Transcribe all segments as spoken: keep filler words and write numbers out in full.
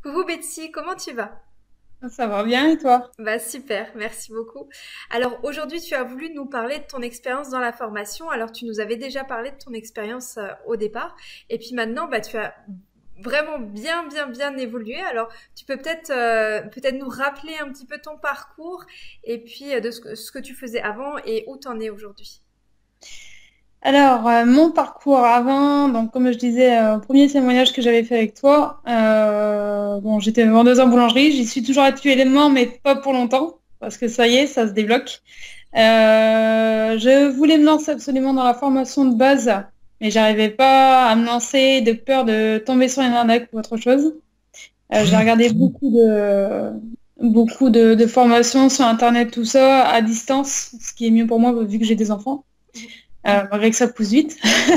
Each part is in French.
Coucou Betsy, comment tu vas? Ça va bien et toi? Bah super, merci beaucoup. Alors aujourd'hui tu as voulu nous parler de ton expérience dans la formation. Alors tu nous avais déjà parlé de ton expérience euh, au départ et puis maintenant bah tu as vraiment bien bien bien évolué. Alors tu peux peut-être euh, peut-être nous rappeler un petit peu ton parcours et puis euh, de ce que, ce que tu faisais avant et où t'en es aujourd'hui. Alors, euh, mon parcours avant, donc comme je disais, euh, au premier témoignage que j'avais fait avec toi, euh, bon, j'étais vendeuse en boulangerie, j'y suis toujours actuellement, mais pas pour longtemps, parce que ça y est, ça se débloque. Euh, je voulais me lancer absolument dans la formation de base, mais j'arrivais pas à me lancer de peur de tomber sur une arnaque ou autre chose. Euh, j'ai regardé beaucoup de beaucoup de, de formations sur Internet, tout ça, à distance, ce qui est mieux pour moi vu que j'ai des enfants. Euh, malgré que ça pousse vite.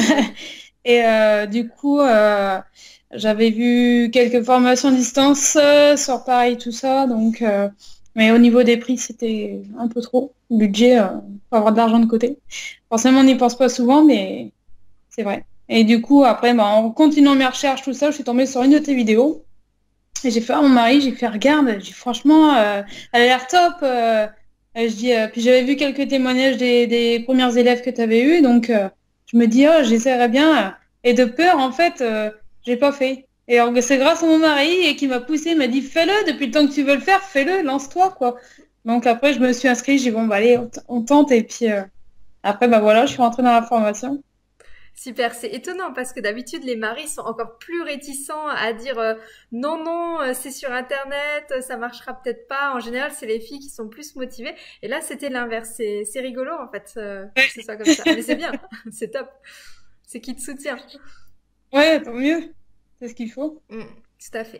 Et euh, du coup, euh, j'avais vu quelques formations à distance euh, sur Paris, tout ça. Donc, euh, mais au niveau des prix, c'était un peu trop. Le budget, euh, faut avoir de l'argent de côté. Forcément, on n'y pense pas souvent, mais c'est vrai. Et du coup, après, bah, en continuant mes recherches, tout ça, je suis tombée sur une de tes vidéos. Et j'ai fait à mon mari, j'ai fait regarde, j'ai dit, franchement, euh, elle a l'air top. euh, euh, je dis, euh, puis j'avais vu quelques témoignages des, des premières élèves que tu avais eues, donc euh, je me dis, oh, j'essaierai bien. euh, Et de peur, en fait, euh, j'ai pas fait. Et alors, c'est grâce à mon mari et qui m'a poussé, il m'a dit, fais-le, depuis le temps que tu veux le faire, fais-le, lance-toi, quoi. Donc après, je me suis inscrite, j'ai dit, bon, bah allez, on, t- on tente. Et puis euh, après, bah voilà, je suis rentrée dans la formation. Super, c'est étonnant parce que d'habitude les maris sont encore plus réticents à dire euh, non non euh, c'est sur internet, euh, ça marchera peut-être pas. En général c'est les filles qui sont plus motivées et là c'était l'inverse. C'est c'est rigolo en fait euh, que ce soit comme ça, mais c'est bien, c'est top, c'est qui te soutient. Ouais, tant mieux, c'est ce qu'il faut. Mm, tout à fait.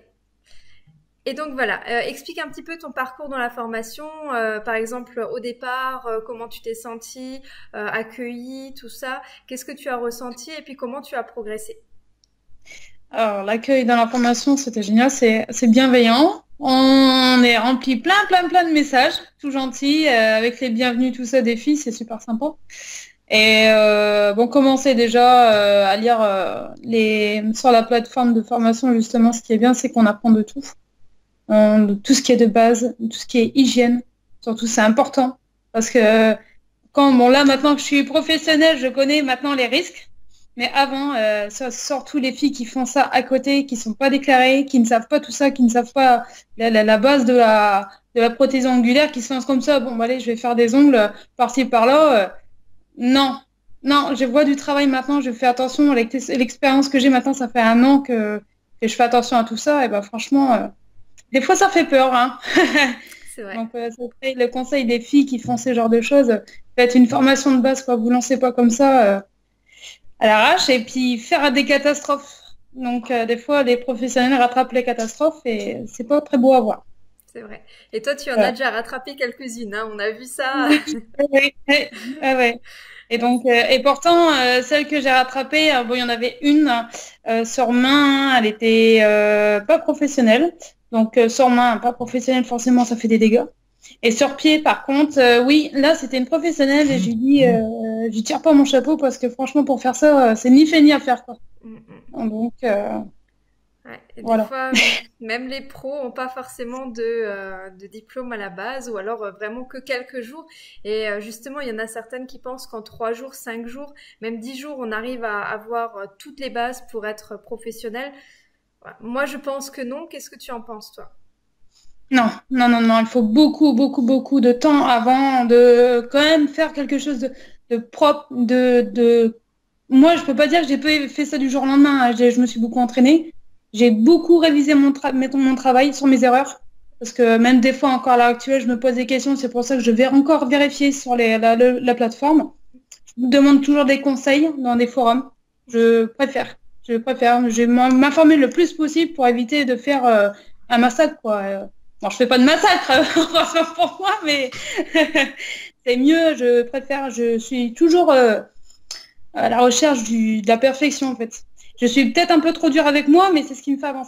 Et donc voilà, euh, explique un petit peu ton parcours dans la formation, euh, par exemple au départ, euh, comment tu t'es senti, euh, accueilli, tout ça, qu'est-ce que tu as ressenti et puis comment tu as progressé. Alors, l'accueil dans la formation, c'était génial, c'est c'est bienveillant. On est rempli plein, plein, plein de messages, tout gentils, euh, avec les bienvenus, tout ça des filles, c'est super sympa. Et euh, bon, commencer déjà euh, à lire euh, les sur la plateforme de formation, justement, ce qui est bien, c'est qu'on apprend de tout. On- de tout ce qui est de base, tout ce qui est hygiène, surtout c'est important. Parce que quand, bon là maintenant que je suis professionnelle, je connais maintenant les risques. Mais avant, euh, ça- surtout les filles qui font ça à côté, qui sont pas déclarées, qui ne savent pas tout ça, qui ne savent pas la, la- la base de la, de la prothèse angulaire, qui se lancent comme ça, bon bah, allez, je vais faire des ongles par-ci par-là. euh, non, non, je vois du travail maintenant, je fais attention. L'ex- L'expérience que j'ai maintenant, ça fait un an que, que je fais attention à tout ça. Et ben franchement, euh, des fois ça fait peur, hein. C'est vrai. Donc, euh, ça serait le conseil des filles qui font ce genre de choses, faites une formation de base, quoi. Vous lancez pas comme ça euh, à l'arrache et puis faire des catastrophes. Donc, euh, des fois, les professionnels rattrapent les catastrophes et c'est pas très beau à voir. C'est vrai. Et toi, tu en as Voilà. déjà rattrapé quelques-unes, hein. On a vu ça. Oui, oui, oui, ah ouais. Et donc, euh, et pourtant, euh, celle que j'ai rattrapée, euh, bon, il y en avait une euh, sur main, elle était euh, pas professionnelle. Donc, euh, sur main, pas professionnelle, forcément, ça fait des dégâts. Et sur pied, par contre, euh, oui, là, c'était une professionnelle et j'ai dit, euh, j'y tire pas mon chapeau parce que franchement, pour faire ça, euh, c'est ni fait ni à faire, quoi. Mm, mm. Donc, euh, Ouais. Et des voilà. fois, m- même les pros ont pas forcément de, euh, de diplôme à la base ou alors euh, vraiment que quelques jours. Et euh, justement, il y en a certaines qui pensent qu'en trois jours, cinq jours, même dix jours, on arrive à avoir euh, toutes les bases pour être professionnel. Ouais. Moi, je pense que non. Qu'est-ce que tu en penses, toi? Non, non, non, non, il faut beaucoup, beaucoup, beaucoup de temps avant de quand même faire quelque chose de, de propre, de, de... Moi, je peux pas dire que j'ai pas fait ça du jour au lendemain, hein. J'ai- Je me suis beaucoup entraînée. J'ai beaucoup révisé mon, tra- mettons, mon travail sur mes erreurs. Parce que même des fois, encore à l'heure actuelle, je me pose des questions. C'est pour ça que je vais encore vérifier sur les, la, le- la plateforme. Je me demande toujours des conseils dans des forums. Je préfère. Je préfère. Je vais m'informer le plus possible pour éviter de faire euh, un massacre, quoi. Euh, Bon, je fais pas de massacre, heureusement pour moi, mais c'est mieux. Je préfère. Je suis toujours euh, à la recherche du, de la perfection, en fait. Je suis peut-être un peu trop dure avec moi, mais c'est ce qui me fait avancer.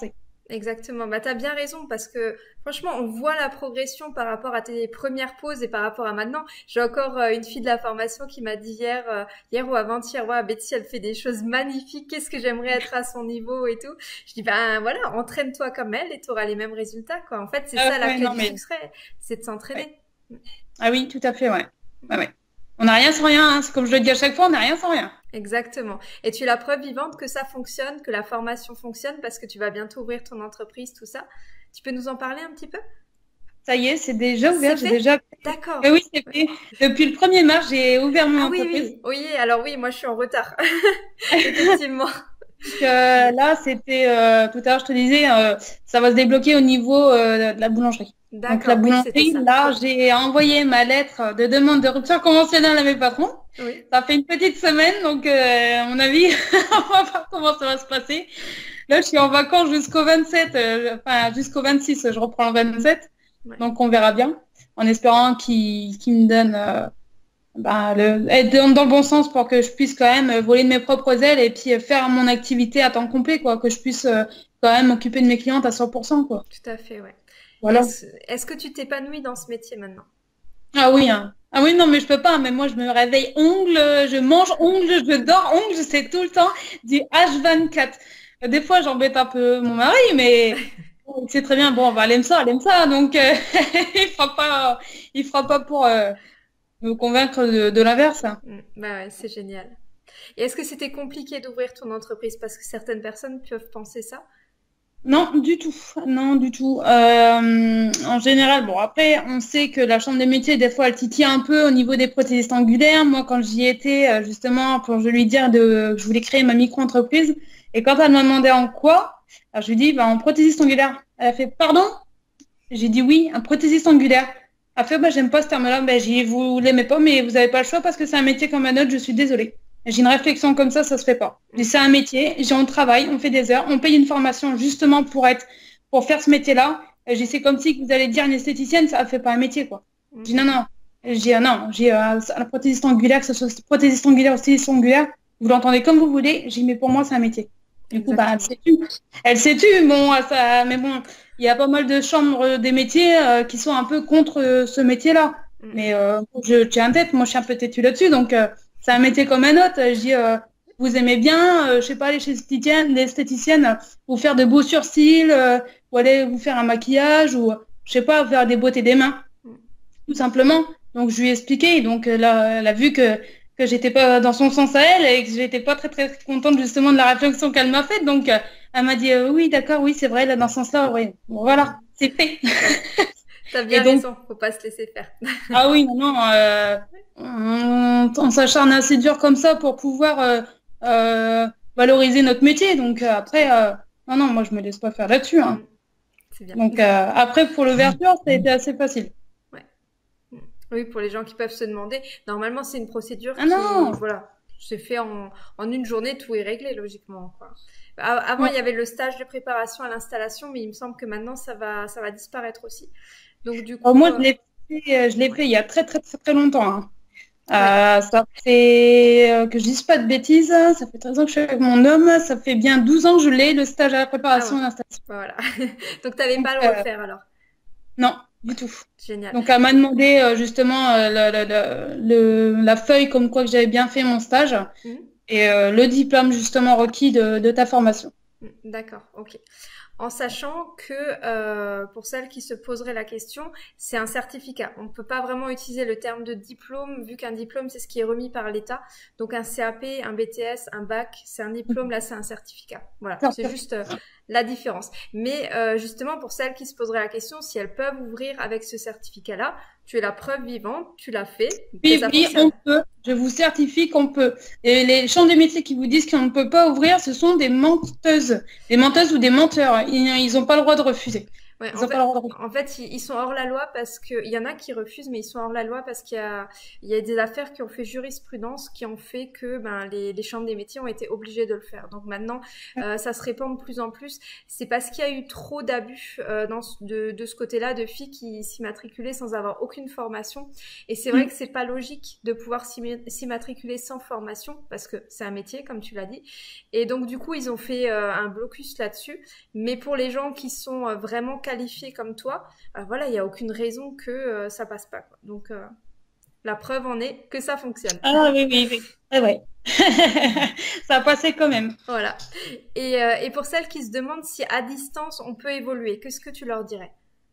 Exactement, bah t'as bien raison parce que franchement on voit la progression par rapport à tes premières pauses et par rapport à maintenant. J'ai encore euh, une fille de la formation qui m'a dit hier, euh, hier ou avant-hier, ouais, Betty elle fait des choses magnifiques, qu'est-ce que j'aimerais être à son niveau et tout. Je dis ben voilà, entraîne-toi comme elle et tu auras les mêmes résultats quoi. En fait c'est Ah ça la ouais, clé non, du mais... succès, c'est de s'entraîner. Ouais. Ah oui, tout à fait, ouais. Ouais, ouais. On n'a rien sans rien, hein. C'est comme je le dis à chaque fois, on n'a rien sans rien. Exactement. Et tu es la preuve vivante que ça fonctionne, que la formation fonctionne parce que tu vas bientôt ouvrir ton entreprise, tout ça. Tu peux nous en parler un petit peu? Ça y est, c'est déjà C'est ouvert, j'ai fait? déjà... D'accord. Eh oui, c'est fait. Depuis le premier mars, j'ai ouvert mon Ah oui, entreprise. oui. Oui, alors oui, moi je suis en retard. Effectivement. Donc, euh, là, c'était... euh, tout à l'heure, je te disais, euh, ça va se débloquer au niveau euh, de la boulangerie. Donc la D'accord, oui, c'était boulangerie, ça. là, j'ai envoyé ma lettre de demande de rupture conventionnelle à mes patrons. Oui. Ça fait une petite semaine, donc euh, à mon avis, on va voir comment ça va se passer. Là, je suis en vacances jusqu'au vingt-sept, euh, enfin jusqu'au vingt-six, je reprends le vingt-sept. Ouais. Donc on verra bien, en espérant qu'ils qu'ils me donnent euh, ben, le, être dans, dans le bon sens pour que je puisse quand même voler de mes propres ailes et puis faire mon activité à temps complet, quoi, que je puisse euh, quand même m'occuper de mes clientes à cent pour cent, quoi. Tout à fait, ouais. Voilà. Est-ce, est-ce que tu t'épanouis dans ce métier maintenant? Ah oui, hein. Ah oui, non, mais je peux pas. Mais moi, je me réveille ongle, je mange ongle, je dors ongle, c'est tout le temps du H vingt-quatre. Des fois, j'embête un peu mon mari, mais c'est très bien. Bon, bah, elle aime ça, elle aime ça. Donc, euh, il fera pas, il fera pas pour euh, me convaincre de, de l'inverse. Mm, bah ouais, c'est génial. Et est-ce que c'était compliqué d'ouvrir ton entreprise parce que certaines personnes peuvent penser ça? Non, du tout. Non, du tout. Euh, en général, bon, après, on sait que la chambre des métiers, des fois, elle titille un peu au niveau des prothésistes angulaires. Moi, quand j'y étais, euh, justement, pour je lui dire de, que je voulais créer ma micro-entreprise, et quand elle m'a demandé en quoi, alors, je lui dis, bah, en prothésiste angulaire. Elle a fait, pardon? J'ai dit oui, un prothésiste angulaire. Elle a fait, bah, j'aime pas ce terme-là. Ben, j'ai dit, vous l'aimez pas, mais vous avez pas le choix parce que c'est un métier comme un autre, je suis désolée. J'ai une réflexion comme ça, ça se fait pas. C'est un métier, j'ai on travaille, on fait des heures, on paye une formation justement pour être, pour faire ce métier-là. J'ai c'est comme si vous allez dire une esthéticienne, ça fait pas un métier quoi. J'ai dit non non, j'ai euh, non, j'ai euh, la prothésiste angulaire, que ce soit prothésiste angulaire ou styliste angulaire, vous l'entendez comme vous voulez. J'ai dit mais pour moi c'est un métier. Du coup bah elle s'est tue, elle s'est tue. Bon ça, mais bon, il y a pas mal de chambres des métiers euh, qui sont un peu contre euh, ce métier-là. Mais euh, je tiens en tête, moi je suis un peu têtue là-dessus donc. Euh, C'est un métier comme un autre. Je dis, euh, vous aimez bien, euh, je sais pas, aller chez l'esthéticienne, l'esthéticienne, euh, vous faire de beaux sourcils, euh, ou aller vous faire un maquillage, ou je sais pas, faire des beautés des mains, tout simplement. Donc je lui ai expliqué. Donc euh, là, elle a vu que que j'étais pas dans son sens à elle et que j'étais pas très très contente justement de la réflexion qu'elle m'a faite. Donc euh, elle m'a dit, euh, oui, d'accord, oui, c'est vrai, là dans ce sens-là, oui. Bon, voilà, c'est fait. T'as bien donc, raison, faut pas se laisser faire. Ah oui, non, non, euh, on, on s'acharne assez dur comme ça pour pouvoir euh, euh, valoriser notre métier. Donc euh, après, euh, non, non, moi je me laisse pas faire là-dessus. Hein. C'est bien. Donc euh, après, pour l'ouverture, ça a été assez facile. Ouais. Oui, pour les gens qui peuvent se demander, normalement c'est une procédure ah qui, non voilà, c'est fait en, en une journée, tout est réglé logiquement. Quoi. Avant, il ouais. y avait le stage de préparation à l'installation, mais il me semble que maintenant ça va, ça va disparaître aussi. Donc du coup, Alors, moi, je l'ai fait, je l'ai ouais. fait il y a très très très très longtemps. Hein. Ouais. Euh, ça fait euh, que je dise pas de bêtises. Ça fait treize ans que je suis avec mon homme. Ça fait bien douze ans que je l'ai, le stage à la préparation ah ouais. à l'installation. Voilà. Donc tu n'avais pas à le refaire euh... alors? Non, du tout. Génial. Donc elle m'a demandé euh, justement euh, le, le, le, la feuille comme quoi que j'avais bien fait mon stage mmh. et euh, le diplôme justement requis de, de ta formation. D'accord, ok. En sachant que euh, pour celles qui se poseraient la question, c'est un certificat. On ne peut pas vraiment utiliser le terme de diplôme, vu qu'un diplôme, c'est ce qui est remis par l'État. Donc un C A P, un B T S, un bac, c'est un diplôme, là c'est un certificat. Voilà, c'est juste euh, la différence. Mais euh, justement, pour celles qui se poseraient la question, si elles peuvent ouvrir avec ce certificat-là, tu es la preuve vivante, tu l'as fait. Oui, oui, on peut. Je vous certifie qu'on peut. Et les chambres de métiers qui vous disent qu'on ne peut pas ouvrir, ce sont des menteuses. Des menteuses ou des menteurs. Ils n'ont pas le droit de refuser. Ouais, Ils en n'ont pas fait, le droit de refuser. en fait, ils ils sont hors la loi parce que il y en a qui refusent, mais ils sont hors la loi parce qu'il y a, il y a des affaires qui ont fait jurisprudence, qui ont fait que ben les, les chambres des métiers ont été obligées de le faire. Donc maintenant, euh, ça se répand de plus en plus. C'est parce qu'il y a eu trop d'abus euh, dans ce- de, de ce côté-là de filles qui s'immatriculaient sans avoir aucune formation. Et c'est vrai Mm. que c'est pas logique de pouvoir s'immi- s'immatriculer sans formation parce que c'est un métier, comme tu l'as dit. Et donc du coup, ils ont fait euh, un blocus là-dessus. Mais pour les gens qui sont euh, vraiment qualifiés comme toi, euh, voilà, il n'y a aucune raison que euh, ça passe pas, quoi. Donc euh, la preuve en est que ça fonctionne. Ah oui, oui, oui. Ouais, ouais. Ça a passé quand même. Voilà. Et, euh, et pour celles qui se demandent si à distance on peut évoluer, qu'est-ce que tu leur dirais?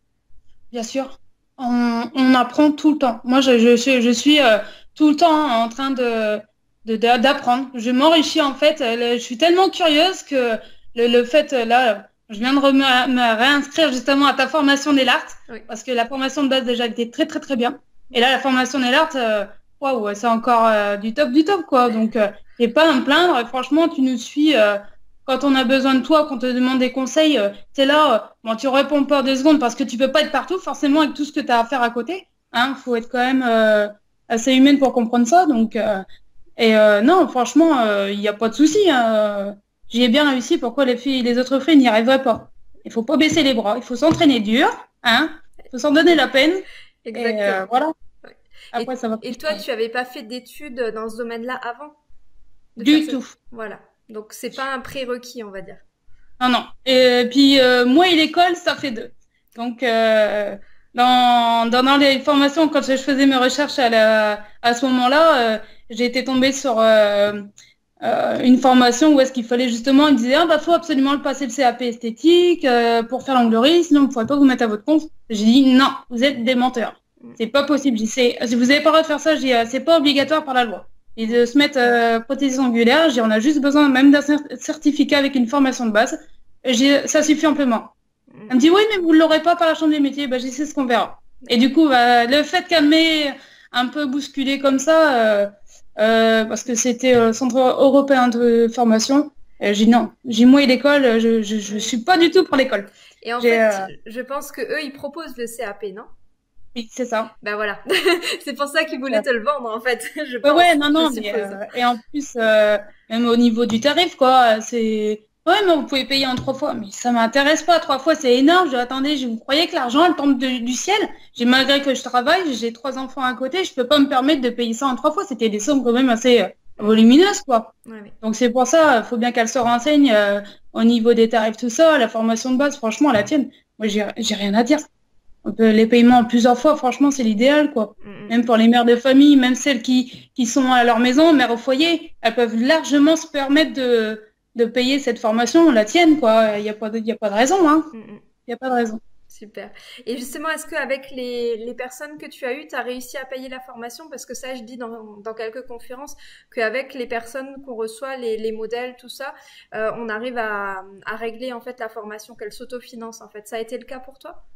Bien sûr. On, on apprend tout le temps. Moi, je, je, suis- je suis euh, tout le temps en train de, de- de- d'apprendre. Je m'enrichis en fait. Euh, le- Je suis tellement curieuse que le, le fait, euh, là, je viens de re- me, me réinscrire justement à ta formation Nellart Oui. parce que la formation de base déjà était très, très, très bien. Et là, la formation Nellart, euh, waouh, c'est encore euh, du top du top, quoi. Donc, euh, j'ai pas à me plaindre. Et franchement, tu nous suis. euh, quand on a besoin de toi, quand on te demande des conseils, euh, t'es là, euh, bon, tu réponds pas deux secondes parce que tu peux pas être partout, forcément, avec tout ce que tu as à faire à côté. Hein, faut être quand même euh, assez humaine pour comprendre ça. Donc, euh, et euh, non, franchement, il n'y a pas de souci. Hein. J'y ai bien réussi. Pourquoi les filles, les autres filles n'y arriveraient pas? Il faut pas baisser les bras. Il faut s'entraîner dur. Hein. Il faut s'en donner la peine. Et euh, Exactement. voilà. Ouais. Après, Et, ça va et plus. toi, tu avais pas fait d'études dans ce domaine-là avant de faire Du ce... tout. Voilà. Donc c'est pas un prérequis, on va dire. Non, non. Et puis, euh, moi et l'école, ça fait deux. Donc, euh, dans, dans, dans les formations, quand je faisais mes recherches à, la, à ce moment-là, euh, j'ai été tombée sur euh, euh, une formation où est-ce qu'il fallait justement, ils disaient, ah, bah, faut absolument le passer le C A P esthétique euh, pour faire l'onglerie, sinon vous ne pourrez pas vous mettre à votre compte. J'ai dit, non, vous êtes des menteurs. C'est pas possible. J'ai dit, c'est- si vous n'avez pas le droit de faire ça, j'ai dit, euh, c'est pas obligatoire par la loi. Et de se mettre euh, prothèse angulaire, j'ai dit, on a juste besoin même d'un cer- certificat avec une formation de base. J'ai, ça suffit amplement. Elle me dit, oui, mais vous ne l'aurez pas par la chambre des métiers. Ben, j'ai c'est ce qu'on verra. Et du coup, bah, le fait qu'elle m'ait un peu bousculé comme ça, euh, euh, parce que c'était le Centre européen de formation, euh, j'ai dit non. J'ai dit, moi et l'école, je, je, je suis pas du tout pour l'école. Et en J'ai, fait, euh, je pense que eux, ils proposent le C A P, non? oui, c'est ça. Ben voilà. C'est pour ça qu'ils voulaient te le vendre, en fait, je Ouais, pense, ouais, non, je non, mais suppose. euh, et en plus, euh, même au niveau du tarif, quoi, c'est. Ouais, mais vous pouvez payer en trois fois. Mais ça m'intéresse pas. Trois fois, c'est énorme. Je attendez, je vous croyez que l'argent, elle tombe de- du ciel? J'ai malgré que je travaille, j'ai trois enfants à côté, je peux pas me permettre de payer ça en trois fois. C'était des sommes quand même assez euh, volumineuses, quoi. Ouais, ouais. Donc c'est pour ça, il faut bien qu'elle se renseigne euh, au niveau des tarifs, tout ça, la formation de base, franchement, la tienne. Moi, j'ai j'ai rien à dire. On peut- les paiements en plusieurs fois, franchement, c'est l'idéal, quoi. Mm, mm. Même pour les mères de famille, même celles qui, qui sont à leur maison, mères au foyer, elles peuvent largement se permettre de, de payer cette formation, la tienne, quoi. Il n'y a pas de, il y a pas de raison, hein. Mm, mm. Il n'y a pas de raison. Super. Et justement, est-ce qu'avec les, les personnes que tu as eues, tu as réussi à payer la formation? Parce que ça, je dis dans, dans quelques conférences, qu'avec les personnes qu'on reçoit, les, les modèles, tout ça, euh, on arrive à, à régler en fait la formation, qu'elle s'autofinancent en fait. Ça a été le cas pour toi?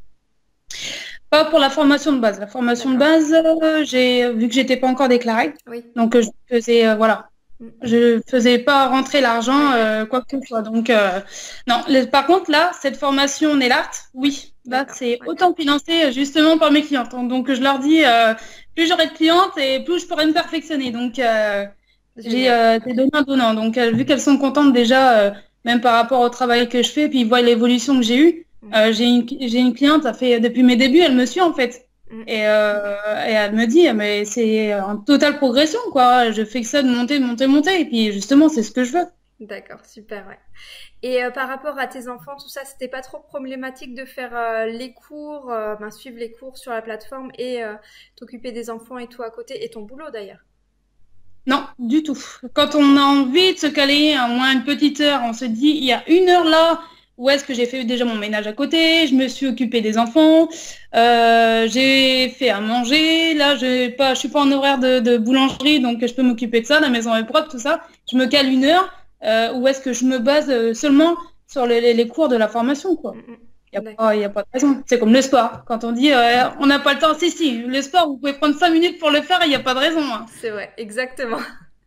Pas pour la formation de base. La formation de D'accord. base, euh, j'ai vu que j'étais pas encore déclarée, Oui. donc euh, je faisais, euh, voilà, Mm. je faisais pas rentrer l'argent, Oui. euh, quoi que ce soit. Donc, euh, non. Le- par contre, là, cette formation Nellart, oui, là, D'accord. c'est Ouais. autant financé euh, justement par mes clientes. Donc, je leur dis, euh, plus j'aurai de clientes et plus je pourrai me perfectionner. Donc, euh, j'ai Génial. euh, des donnants-donnants. Donc, euh, vu qu'elles sont contentes déjà, euh, même par rapport au travail que je fais, puis ils voient l'évolution que j'ai eue. Mm. Euh, j'ai une, j'ai une cliente, ça fait depuis mes débuts, elle me suit en fait. Mm. Et, euh, et elle me dit, mais c'est en totale progression, quoi. Je fais que ça de monter, de monter, monter. Et puis justement, c'est ce que je veux. D'accord, super, ouais. Et euh, par rapport à tes enfants, tout ça, c'était pas trop problématique de faire euh, les cours, euh, ben, suivre les cours sur la plateforme et euh, t'occuper des enfants et tout à côté, et ton boulot d'ailleurs. Non, du tout. Quand on a envie de se caler à moins une petite heure, on se dit, il y a une heure là, où est-ce que j'ai fait déjà mon ménage à côté, je me suis occupée des enfants, euh, j'ai fait à manger, là je pas, je suis pas en horaire de, de boulangerie, donc je peux m'occuper de ça, la maison est propre, tout ça. Je me cale une heure, euh, où est-ce que je me base euh, seulement sur les, les- les cours de la formation, quoi. Mm, mm. Il n'y a D'accord. pas, y a pas de raison. C'est comme le sport. Quand on dit euh, on n'a pas le temps, si, si, le sport, vous pouvez prendre cinq minutes pour le faire, il n'y a pas de raison, hein. C'est vrai, exactement.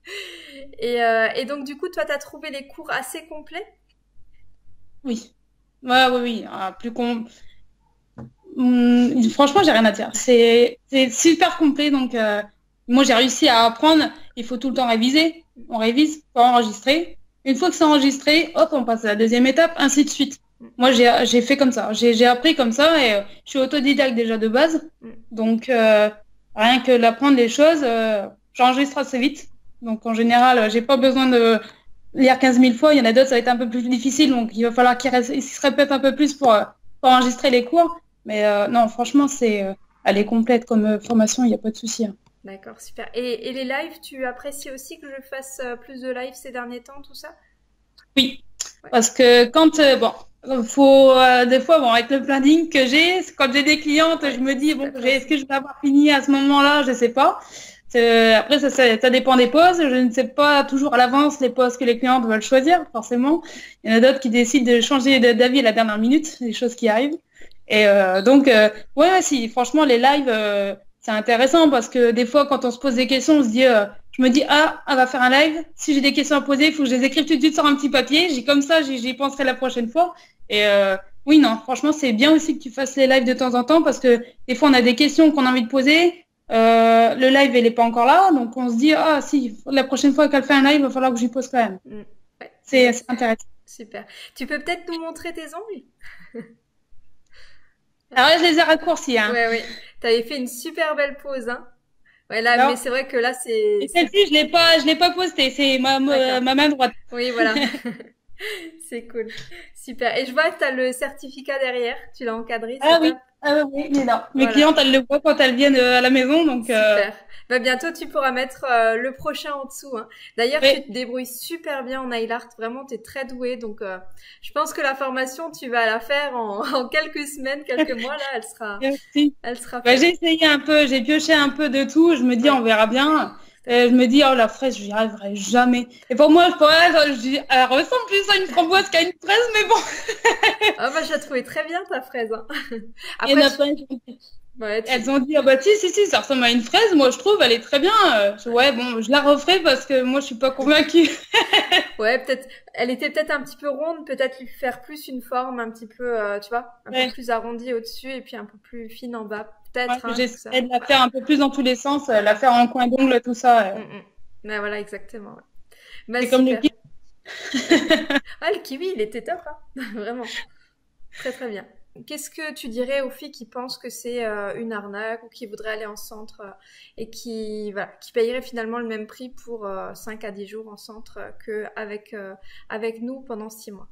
Et, euh, et donc du coup, toi, t'as trouvé les cours assez complets? Oui. Ouais, oui, oui. Ah, plus con... hum, franchement, j'ai rien à dire. C'est c'est super complet. Donc, euh, moi, j'ai réussi à apprendre. Il faut tout le temps réviser. On révise pour enregistrer. Une fois que c'est enregistré, hop, on passe à la deuxième étape, ainsi de suite. Moi, j'ai j'ai fait comme ça. J'ai j'ai appris comme ça et euh, je suis autodidacte déjà de base. Donc, euh, rien que l'apprendre les choses, euh, j'enregistre assez vite. Donc, en général, euh, j'ai pas besoin de lire quinze mille fois. Il y en a d'autres, ça va être un peu plus difficile. Donc, il va falloir qu'ils ré- ils se répètent un peu plus pour, euh, pour enregistrer les cours. Mais euh, non, franchement, c'est, euh, elle est complète comme euh, formation, il n'y a pas de souci, hein. D'accord, super. Et, et les lives, tu apprécies aussi que je fasse euh, plus de lives ces derniers temps, tout ça? Oui, Ouais, parce que quand, euh, bon, faut, euh, des fois, bon, avec le planning que j'ai, quand j'ai des clientes, je ouais, me dis, c'est bon, pas j'ai- est-ce que facile. je vais avoir fini à ce moment-là? Je sais pas. Euh, après, ça, ça, ça dépend des pauses. Je ne sais pas toujours à l'avance les pauses que les clientes veulent choisir, forcément. Il y en a d'autres qui décident de changer de- d'avis à la dernière minute, des choses qui arrivent. Et euh, donc, euh, ouais, ouais, si, franchement, les lives, euh, c'est intéressant parce que des fois, quand on se pose des questions, on se dit, euh, je me dis, ah, on va faire un live. Si j'ai des questions à poser, il faut que je les écrive tout de suite sur un petit papier. J'ai comme ça, j'y j'y penserai la prochaine fois. Et euh, oui, non, franchement, c'est bien aussi que tu fasses les lives de temps en temps parce que des fois, on a des questions qu'on a envie de poser. Euh, le live, elle n'est pas encore là. Donc, on se dit, ah, si, la prochaine fois qu'elle fait un live, il va falloir que j'y pose quand même. Mm. Ouais, C'est c'est intéressant. super. Tu peux peut-être nous montrer tes ongles? Alors là, je les ai raccourcis, hein. Ouais, ouais. T'avais fait une super belle pose, hein. Ouais, là, mais Alors, c'est vrai que là, c'est, et c'est... celle-ci, je l'ai pas, je l'ai pas postée. C'est ma, ma, D'accord. ma main droite. Oui, voilà. C'est cool. Super. Et je vois que tu as le certificat derrière. Tu l'as encadré, Ah c'est top. oui, ah oui, mais non. Mes Voilà. clientes, elles le voient quand elles viennent euh, à la maison, donc euh, Super. Bah, bientôt, tu pourras mettre euh, le prochain en dessous, hein. D'ailleurs, tu oui, te débrouilles super bien en nail art. Vraiment, tu es très douée. Donc, euh, je pense que la formation, tu vas la faire en, en quelques semaines, quelques mois. Là, elle sera, merci. elle sera Bah, j'ai faite. essayé un peu, j'ai pioché un peu de tout. Je me dis, Oui, on verra bien. tout à Euh, je fait. me dis, oh la fraise, j'y arriverai jamais. Et pour moi, pour elle, je dis, elle ressemble plus à une framboise qu'à une fraise, mais bon. Ah, bah, je la trouvais très bien, ta fraise, hein. Il y en Après, a tu, plein qui ont dit- ouais, tu, elles ont dit, ah bah si, si, si, ça ressemble à une fraise. Moi, je trouve, elle est très bien. Euh, je- ouais, bon, je la referai parce que moi, je suis pas convaincue. ouais, peut-être, elle était peut-être un petit peu ronde, peut-être lui faire plus une forme un petit peu, euh, tu vois, un peu Ouais, plus arrondie au-dessus et puis un peu plus fine en bas. ouais, Peut-être, hein, tout ça. j'essaie de la faire un peu plus dans tous les sens, euh, la faire en coin d'ongle, tout ça. Mm, euh. mm. Ouais, voilà, exactement. Ouais. Bah, C'est comme le super. kiwi. Ouais. Ah, le kiwi, il était top, hein. Vraiment. Très, très bien. Qu'est-ce que tu dirais aux filles qui pensent que c'est euh, une arnaque ou qui voudraient aller en centre euh, et qui, voilà, qui payeraient finalement le même prix pour euh, cinq à dix jours en centre euh, que avec, euh, avec nous pendant six mois?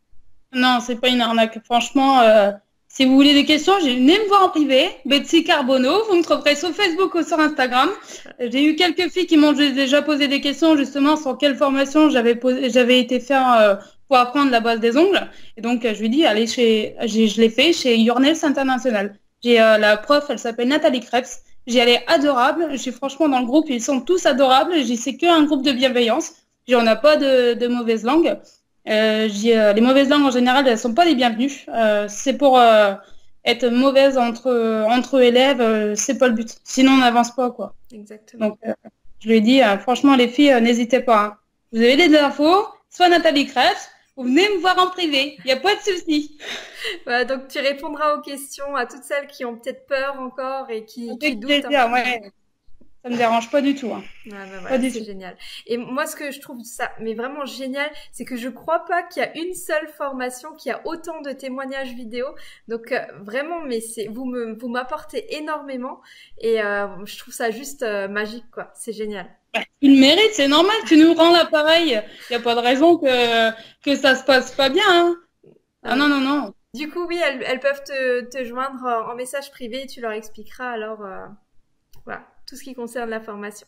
Non, c'est pas une arnaque. Franchement, euh, si vous voulez des questions, j'ai- venez me voir en privé. Betsy Carbonneau, vous me trouverez sur Facebook ou sur Instagram. J'ai eu quelques filles qui m'ont déjà posé des questions justement sur quelle formation j'avais posé, j'avais été faire euh, pour apprendre la base des ongles. Et donc, euh, je lui ai dit, allez chez, j'ai- je l'ai fait chez Yournails International. J'ai euh, la prof, elle s'appelle Nathalie Krebs. J'y allais adorable. J'ai franchement dans le groupe, ils sont tous adorables. J'ai c'est que un groupe de bienveillance. J'ai- On n'a pas de, de mauvaise langue. Euh, j'ai, euh, les mauvaises langues en général, elles sont pas les bienvenues. Euh, c'est pour euh, être mauvaise entre entre élèves, euh, c'est pas le but. Sinon, on n'avance pas quoi. Exactement. Donc, euh, je lui ai dit, euh, franchement, les filles, euh, n'hésitez pas, hein. Vous avez des infos, soit Nathalie Krebs, vous venez me voir en privé. Il n'y a pas de souci. Voilà, donc tu répondras aux questions à toutes celles qui ont peut-être peur encore et qui, qui Avec doutent un plaisir, peu. ouais. Ça me dérange pas du tout, hein. Ouais, bah Pas voilà, du c'est tout. génial. Et moi, ce que je trouve ça, mais vraiment génial, c'est que je crois pas qu'il y a une seule formation qui a autant de témoignages vidéo. Donc euh, vraiment, mais c'est vous me vous m'apportez énormément et euh, je trouve ça juste euh, magique quoi. C'est génial. Bah, tu le mérites, c'est normal, tu nous rends l'appareil. Il n'y a pas de raison que, que ça se passe pas bien, hein. Non, Ah non, mais non, non. du coup, oui, elles, elles peuvent te, te joindre euh, en message privé et tu leur expliqueras alors euh, voilà tout ce qui concerne la formation.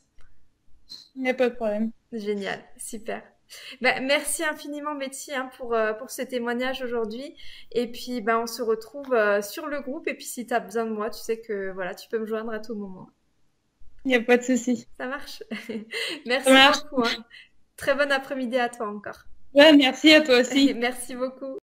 Il n'y a pas de problème. Génial, super. Bah, merci infiniment Betty hein, pour, euh, pour ce témoignage aujourd'hui. Et puis bah, on se retrouve euh, sur le groupe. Et puis si tu as besoin de moi, tu sais que voilà, tu peux me joindre à tout moment. Il n'y a pas de souci. Ça marche? Ça Merci marche. beaucoup. Hein. Très bon après-midi à toi encore. Ouais, merci à toi aussi. Merci beaucoup.